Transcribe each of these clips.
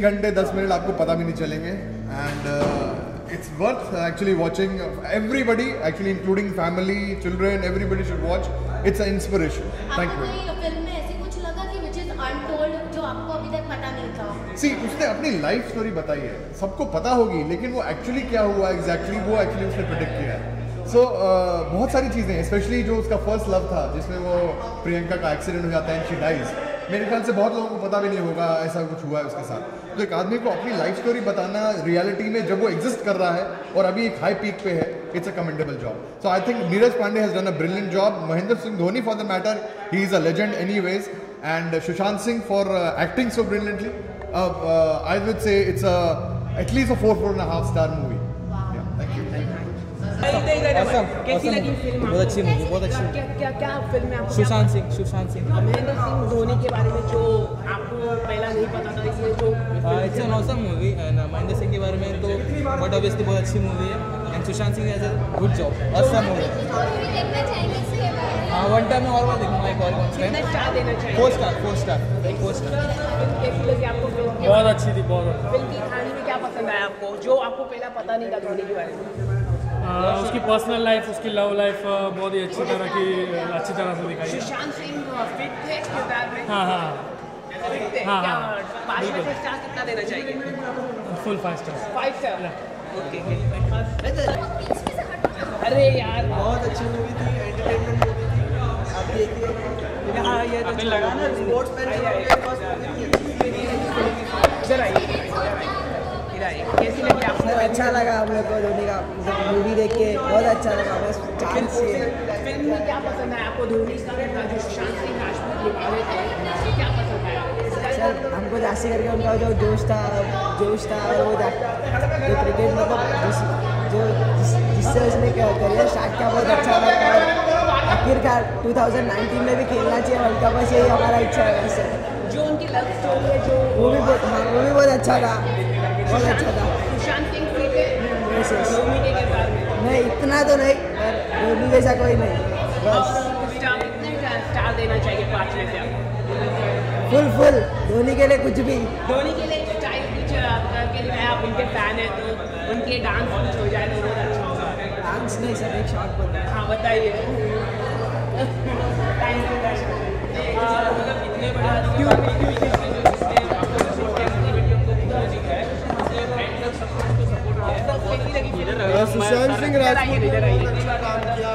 घंटे 10 मिनट आपको पता भी नहीं चलेंगे and it's worth actually watching. Everybody, actually including family, children, everybody should watch. It's an inspiration. Thank you. आपको फिल्म में ऐसी कुछ लगा कि which is untold जो आपको अभी तक पता नहीं था? See, उसने अपनी लाइफ स्टोरी बताई है, सबको पता होगी, लेकिन वो एक्चुअली क्या हुआ एग्जैक्टली वो एक्चुअली उसने प्रेडिक्ट किया है. सो बहुत सारी चीज़ें, स्पेशली जो उसका फर्स्ट लव था जिसमें वो प्रियंका का एक्सीडेंट हो जाता है एंड शी डाइज. मेरे ख्याल से बहुत लोगों को पता भी नहीं होगा ऐसा कुछ हुआ है उसके साथ. तो एक आदमी को अपनी लाइफ स्टोरी बताना रियलिटी में जब वो एग्जिस्ट कर रहा है और अभी एक हाई पीक पे है, it's a commendable job. So I think Neeraj Pandey has done a brilliant job. Mahendra Singh Dhoni for the matter, he is a legend anyways, and Sushant Singh for acting so brilliantly. I would say it's at least a 4.5 star movie. Thank you. कैसी लगी film? बहुत अच्छी movie, बहुत अच्छी. क्या film है? सुशांत सिंह महेंद्र सिंह धोनी के बारे में जो आपको पहला नहीं पता था, इसलिए जो it's an awesome movie. And Mahendra Singh के बारे में तो बट ऑब्वियसली बहुत अच्छी मूवी है. And Sushant Singh has a good job. Awesome movie. One time में और बार देखूंगा. एक और कितना स्टार देना चाहिए? 4 स्टार. कैसी लगी आपको फिल्म? बहुत अच्छी थी, बहुत. फिल्म की कहानी में क्या पसंद आया आपको जो आपको पहला पता नहीं था धोनी के बारे में? उसकी पर्सनल लाइफ, उसकी लव लाइफ बहुत ही अच्छी तरह से दिखाई है. सुशांत सिंह फिट थे किरदार में? हाँ. फिट थे. हाँ. क्या 5 में से स्टार कितना देना चाहिए? Full 5 star. 5 स्टार. ओके. अरे यार बहुत अच्छी मूवी थी, एंटरटेनमेंट मूवी थी. आप देखिए यहाँ ये तो लगा ना स्पोर्ट्स मैन. इधर आइए. कैसी लगी आपको? अच्छा लगा हम लोग को धोनी का मूवी देख के, बहुत अच्छा लगा. बस चांस फिल्म में क्या पसंद है आपको? धोनी का जो सुशांत सिंह राजपूत निभा रहे थे, क्या पसंद है? सर हमको जास्ती करके उनका जो जोश था और वो जो क्रिकेट मतलब जिससे उसने करियर स्टार्ट किया, बहुत अच्छा लगा. और आखिरकार 2019 में भी खेलना चाहिए वर्ल्ड कप. बस यही हमारा इच्छा है. वैसे जो उनकी लव स्टोरी है, जो वो भी बहुत अच्छा था. बहुत अच्छा था. सुशांत सिंह धोनी के किरदार में नहीं इतना तो नहीं, पर धोनी जैसा कोई नहीं. बस कितने स्टार देना चाहिए 5 में से आपको? फुल धोनी के लिए कुछ भी. धोनी के लिए स्टाइल कुछ करके दिखाया. आप उनके फैन हैं तो उनके डांस कुछ हो जाए तो बहुत अच्छा होगा. डांस नहीं सर, एक शॉट बोलता है. हाँ बताइए. Thank you. इतने बड़े सुशांत सिंह राजपूत इधर आइए. काम किया.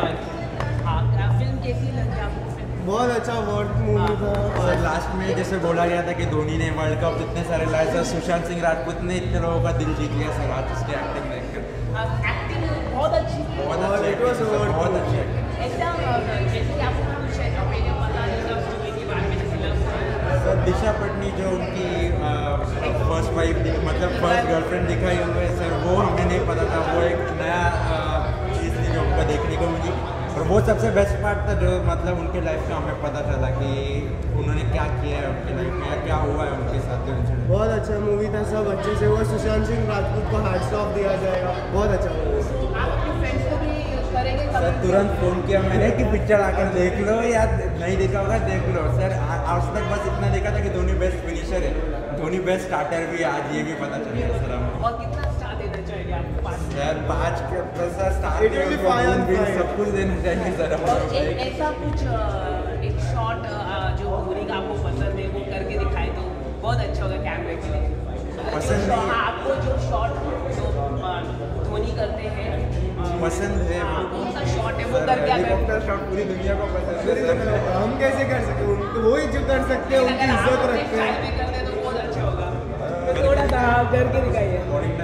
फिल्म कैसी लगी आपको? बहुत अच्छा वर्ड मूवी था. और लास्ट में जैसे बोला गया था कि धोनी ने वर्ल्ड कप इतने सारे लाए, सर सुशांत सिंह राजपूत ने इतने लोगों का दिल जीत लिया सर आज उसकी एक्टिंग देखकर. एक्टिंग बहुत अच्छी. बहुत अच्छी एक्टिंग. ऐसा जैसे आपको कुछ पहले पता नहीं था स्टोरी के बारे में, जैसे love story. Sir Disha Patani जो उनकी फर्स्ट वाइफ मतलब फर्स्ट गर्लफ्रेंड दिखाई हुई है सर, वो हमें नहीं पता था. वो एक नया चीज़ थी जो हमको देखने को मिली. और वो सबसे बेस्ट पार्ट था जो मतलब उनके लाइफ का हमें पता चला कि उन्होंने क्या किया है उनकी लाइफ में, क्या हुआ है उनके साथ. बहुत अच्छा मूवी था. सब अच्छे से हुआ. सुशांत सिंह राजपूत को हैट्स ऑफ दिया जाएगा. बहुत अच्छा मूवी. आप अपने फ्रेंड्स को भी करेंगे? सर तुरंत फ़ोन किया मैंने कि पिक्चर आकर देख लो, या नहीं देखा होगा देख लो. सर आज तक बस इतना देखा था कि धोनी बेस्ट फिनिशर है, धोनी बेस्ट स्टार्टर भी है. आज ये भी पता चल गया सर हमें. और कितना स्टार देना चाहिए आपको? 5 सर 5 के प्लस स्टार सब कुछ देना चाहिए सर. और एक ऐसा कुछ एक शॉट जो धोनी का आपको पसंद है वो करके दिखाए तो बहुत अच्छा होगा कैमरे के लिए. पसंद है. आपको जो शॉट जो धोनी करते हैं पसंद है. कौन सा शॉट है वो करके हेलीकॉप्टर शॉट पूरी दुनिया को पसंद है. हम कैसे कर सकते हैं? वही जो कर सकते हैं, उनकी इज्जत रखते हैं. भी करते तो बहुत अच्छा होगा. थोड़ा सा आप करके दिखाइए.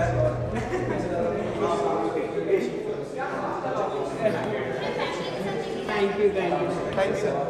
Thank you. Thanks sir.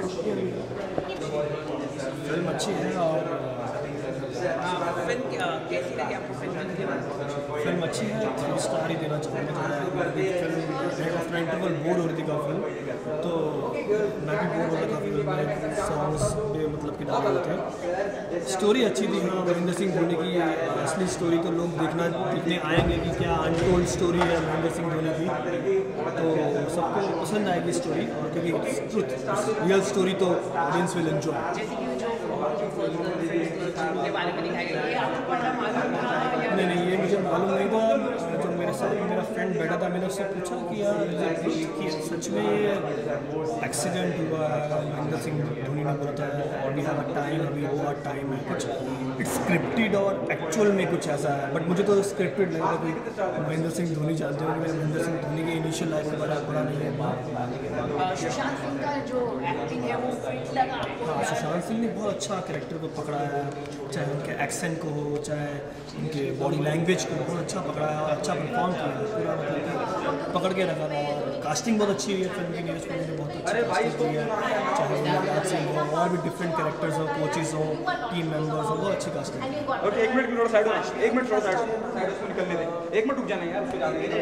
Film अच्छी है और फिल्म कैसी लगी आपको? फिल्म अच्छी है. 3 स्टार ही देना चाहूँगा. फिल्म आफ्टर इंटरवल बोर हो रही थी काफ़ी, तो मैं भी बोर हो रहा था. फिल्म में सॉन्ग्स पे मतलब कि डाले हुए थे. स्टोरी अच्छी थी. हाँ महेंद्र सिंह धोनी की असली स्टोरी तो लोग देखने आएंगे कि क्या अनटोल्ड स्टोरी है महेंद्र सिंह धोनी की. तो सबको पसंद आएगी स्टोरी, और क्योंकि ट्रुथ रियल स्टोरी तो ऑडियंस विल एंजॉय. जैसे कि जो जिनके बारे में दिखाया गया, ये आपको पहला मालूम था या नहीं, ये मुझे मालूम नहीं था। जो मेरे साथ मेरा फ्रेंड बैठा था, मैंने उससे पूछा कि यार कि सच में ये एक्सीडेंट हुआ है, महेंद्र सिंह धोनी ने बोला था और वी हैव अ टाइम, अभी वो टाइम है, कुछ इट्स स्क्रिप्टेड और एक्चुअल में कुछ ऐसा है। बट मुझे तो स्क्रिप्टेड लगा था कि महेंद्र सिंह धोनी जानते हो, मैं महेंद्र सिंह धोनी के इनिशियल लाइफ में बड़ा नहीं है। सुशांत सिंह का जो एक्टिंग है वो फिट लगा आपको? हाँ, सुशांत सिंह ने बहुत अच्छा कैरेक्टर को पकड़ा है, चाहे उनके एक्सेंट को हो, चाहे उनके बॉडी लैंग्वेज को, बहुत अच्छा पकड़ा है और अच्छा परफॉर्म किया है, पूरा मतलब कि पकड़ के रखा था। और कास्टिंग बहुत अच्छी हुई है फिल्म की, नीरज पांडे ने बहुत अच्छी कास्टिंग की है, चाहे वो राज सिंह हो और भी डिफरेंट कैरेक्टर्स हो, कोचेज हो, टीम मेंबर्स हो, बहुत अच्छी कास्टिंग। ओके, 1 मिनट थोड़ा साइड हो, 1 मिनट थोड़ा साइड उसको निकलने दे, 1 मिनट रुक जाना यार, उसको जाने दे।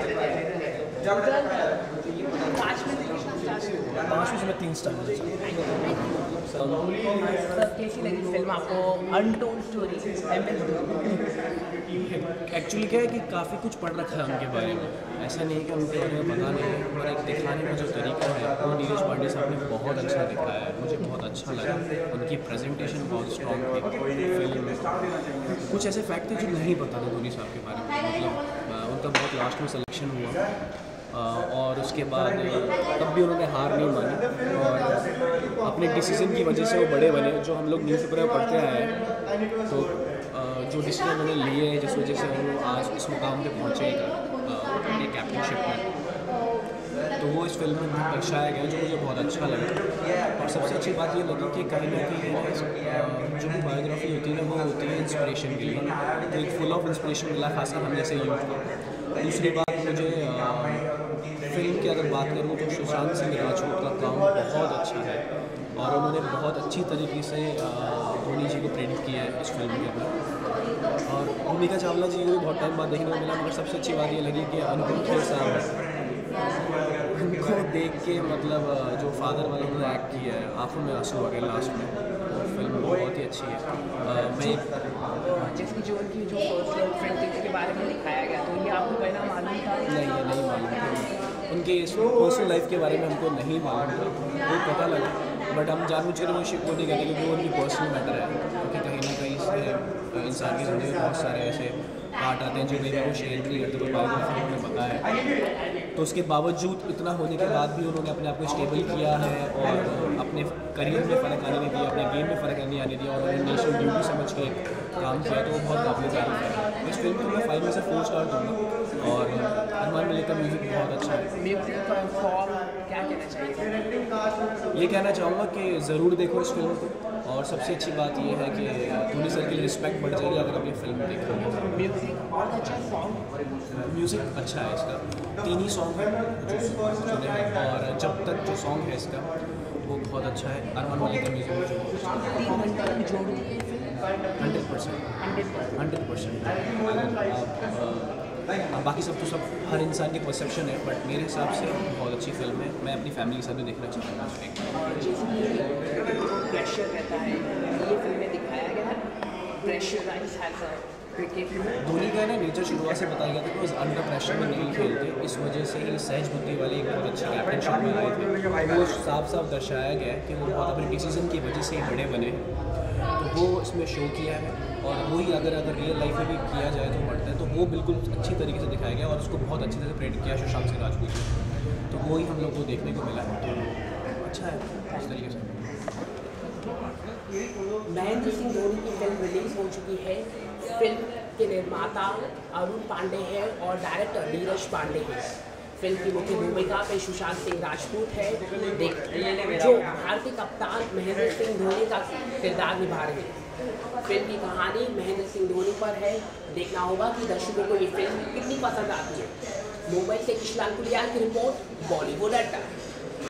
5 में से मैं 3 स्टार। सर कैसी लगी फिल्म आपको? अनटोल्ड स्टोरी एक्चुअली क्या है कि काफ़ी कुछ पढ़ रखा है उनके बारे में, ऐसा नहीं है कि उनके बारे में पता नहीं है, पर एक दिखाने का जो तरीका है वो नीरज पांडे साहब ने बहुत अच्छा दिखाया है, मुझे बहुत अच्छा लगा। उनकी प्रेजेंटेशन बहुत स्ट्रॉन्ग थी फिल्म में। कुछ ऐसे फैक्ट थे जो नहीं पता था धोनी साहब के बारे में, मतलब उनका बहुत लास्ट में सिलेक्शन हुआ और उसके बाद तब भी उन्होंने हार नहीं मानी और अपने डिसीजन की वजह से वो बड़े बने। जो हम लोग न्यूज़पेपर में पढ़ते आए हैं, तो जो डिसीजन उन्होंने लिए हैं, जिस वजह से वो आज इस मुकाम पे पहुँचे अपनी कैप्टनशिप में, तो वो इस फिल्म में दर्शाया गया, जो मुझे बहुत अच्छा लगा। और सबसे अच्छी बात ये लगी कि कहीं ना कहीं जो भी बायोग्राफी होती है ना, वो होती है इंस्पिरेशन के लिए, तो एक फुल ऑफ इंस्पिरेशन मिला, खासकर हम जैसे यूथ को। दूसरी बात, मुझे फिल्म की अगर बात करूँ तो सुशांत सिंह राजपूत का काम बहुत अच्छा है और उन्होंने बहुत अच्छी तरीके से धोनी जी को प्रेरित किया है इस फिल्म के अंदर। और भूमिका चावला जी को भी बहुत टाइम बाद देखने को मिला, मगर सबसे अच्छी बात ये लगी कि अनुपम खेर साहब उनको देख के मतलब जो फादर वाला उन्होंने एक्ट किया है, आंखों में आंसू आ गए लास्ट में। फिल्म बहुत ही अच्छी है। मैं जैसे जो उनकी जो पर्सनल फ्रेंडशिप के बारे में दिखाया गया, तो ये आपको पहला मालूम था? नहीं मालूम था, उनके पर्सनल लाइफ के बारे में हमको नहीं मालूम था, वो पता लगा, बट हम जानबूझ कर वो शिप को नहीं कहते क्योंकि वो उनकी पर्सनल मैटर है। क्योंकि कहीं ना कहीं से इंसान की ज़िंदगी में बहुत सारे ऐसे पार्ट आते हैं जो कहीं वो शेयर नहीं करते, तो बायोग्राफी उन्होंने बताया। तो उसके बावजूद इतना होने के बाद भी उन्होंने अपने आप को स्टेबल किया है और अपने करियर में फ़र्क आने नहीं दिया, अपने गेम में फ़र्क नहीं आने दिया और उन्होंने नेशनल ड्यूटी समझ के काम किया, तो वो बहुत काबिल तारीफ है। इस फिल्म को मैं 5 में से 4 स्टार दूँगा। और अरमान मलिक का म्यूज़िक बहुत अच्छा है। म्यूज़िक परफॉर्म क्या कहना चाहिए? ये कहना चाहूँगा कि ज़रूर देखो इस फिल्म को, और सबसे अच्छी बात ये है कि धोनी सर के लिए रिस्पेक्ट बढ़ जाएगी अगर आप ये फिल्म देखोगे। म्यूज़िक बहुत अच्छा सॉन्ग, म्यूज़िक अच्छा है इसका, 3 ही सॉन्ग है जो सुने हैं, और जब तक जो सॉन्ग है इसका वो बहुत अच्छा है। अरमान मलिक का म्यूज़िक मुझे बहुत अच्छा है। 3 घंटे तक जोड़ी 100%। बाकी सब तो सब हर इंसान की परसेप्शन है, बट मेरे हिसाब से बहुत अच्छी फिल्म है। मैं अपनी फैमिली के साथ भी देखना चाहूँगा। प्रेशर रहता है, ये फिल्म में दिखाया गया है, pressurise has a cricket. Dhoni का ना नेचर शुरुआत से बताया गया था कि वो अंडर प्रेशर में नहीं खेलते, इस वजह से ही सहज बुद्धि वाले एक बहुत अच्छी कैप्टनशिप में आए थे। वो साफ दर्शाया गया है कि वो बहुत अपने डिसीजन की वजह से ही बड़े बने, तो वो इसमें शो किया है। और वही अगर रियल लाइफ में भी किया जाए तो बढ़ता है, तो वो बिल्कुल अच्छी तरीके से दिखाया गया और उसको बहुत अच्छी तरह से प्रेरित किया सुशांत सिंह राजपूत ने, तो वही हम लोग को देखने को मिला है, तो अच्छा है इस तरीके से। महेंद्र सिंह धोनी की फिल्म रिलीज हो चुकी है। फिल्म के निर्माता अरुण पांडे हैं और डायरेक्टर नीरज पांडे हैं। फिल्म की मुख्य भूमिका पे सुशांत सिंह राजपूत है, जो भारतीय कप्तान महेंद्र सिंह धोनी का किरदार निभा रहे हैं। फिल्म की कहानी महेंद्र सिंह धोनी पर है। देखना होगा कि दर्शकों को ये फिल्म कितनी पसंद आती है। मुंबई से किशलाल कुलियाल की रिपोर्ट, बॉलीवुड अड्डा।